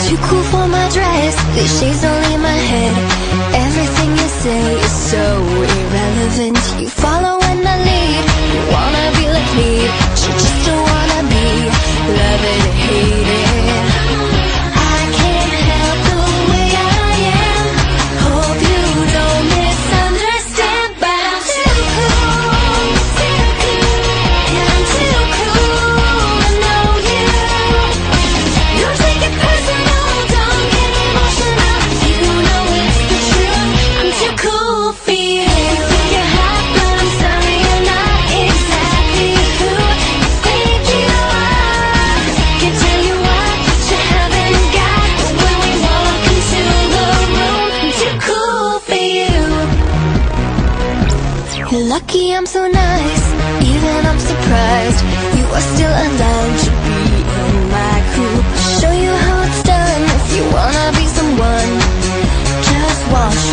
too cool for my dress. These shades don't leave my head. Everything you say is so irrelevant. You follow when I lead. You wanna be like me, but you just don't wanna be. Love it or hate it. I can't help the way I am. Hope you don't misunderstand, but I'm too cool. Yeah, I'm too cool to know you. Don't take it personal, don't get emotional. You know it's the truth. I'm too cool for you. Think you're hot, but I'm sorry you're not exactly who you think you are. Can't tell you what you haven't got, but when we walk into the room, I'm too cool for you. You're lucky I'm so nice, even I'm surprised. You are still allowed to be in my crew. I'll show you how it's done if you wanna be someone. Just watch